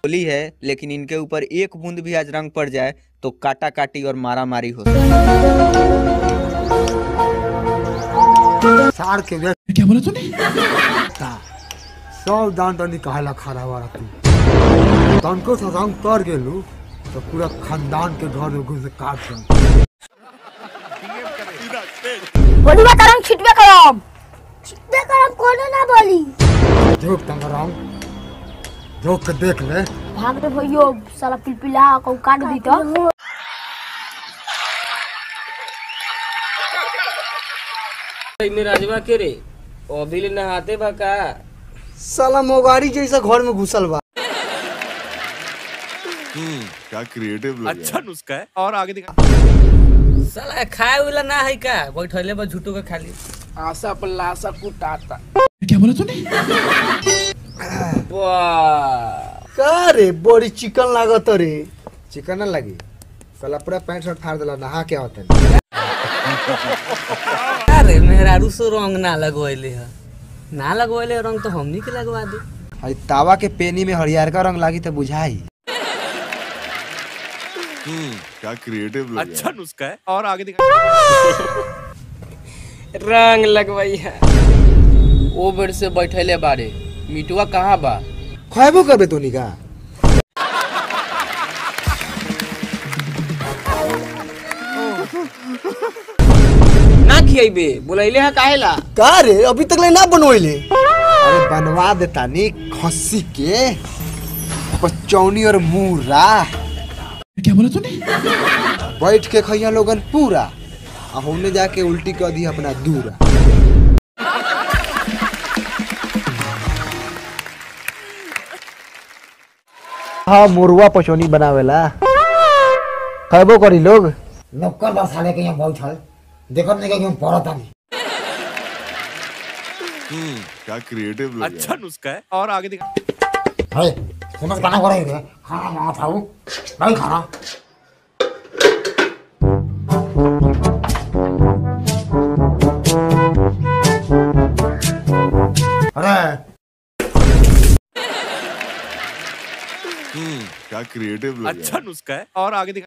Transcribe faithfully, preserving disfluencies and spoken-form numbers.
होली है, लेकिन इनके ऊपर एक बूंद भी आज रंग पड़ जाए तो काटा काटी और मारा मारी हो सकती है। क्या बोला तूने? सब दान दंडी कहेला खड़ा हुआ तू तनको से रंग कर गेलू तो पूरा खानदान के घर में घुस काट दे। बोली बा तरंग छिटबे करम छिटबे करम कोनो ना बोली जोक तंगराम जोक के देख ले भाग रे भइयो साला पिलपिला को काट दी तो इने राजवा के रे अभी ले नहाते बा का साला मोगारी जैसा घर में घुसल बा। हम्म क्या क्रिएटिव लग अच्छा नुस्खा है और आगे दिखा। साला खाए वाला ना है का बैठले बा झूठो का खाली आशा पल्लासा कुटाता। क्या बोला तूने? वाह का रे बड़ी चिकन लागत रे। चिकन ना लगी साला पूरा पैंट शर्ट फाड़ देला नहा के होता अरे मेहरारू सो रंग ना लगवाइले है ना लगवाइले रंग तो हमनी के लगवा दे। आई तावा के पेनी में हरियर का रंग लागी तो बुझाई। हम्म क्या क्रिएटिव लग अच्छा नुस्खा है और आगे दिखा। रंग लगवाई है ओ बेर से बैठले बारे मिटवा कहाँ बा खाएबो करबे तोनी का ना खियाइबे बोलैले है काहेला का रे अभी तक ले ना बनवैले। अरे बनवा देता नी खस्सी के पचौनी और मूरा। क्या बोला तूने? बैठ के खइया लोगन पूरा आ हमने जाके उल्टी कर दी अपना दूरा। हाँ मुर्गा पचौनी बनावेला खाइबो करी लोग नौकर बस साले के यहाँ बैठल देखो नहीं कि हम पढ़ता नहीं। हम्म क्या क्रिएटिव लग अच्छा नुस्खा है और आगे दिखा। है समझ खाना खा रहे थे खाना मांगा था वो नहीं खाना। अरे हम्म क्या क्रिएटिव लग अच्छा नुस्खा है और आगे दिखा।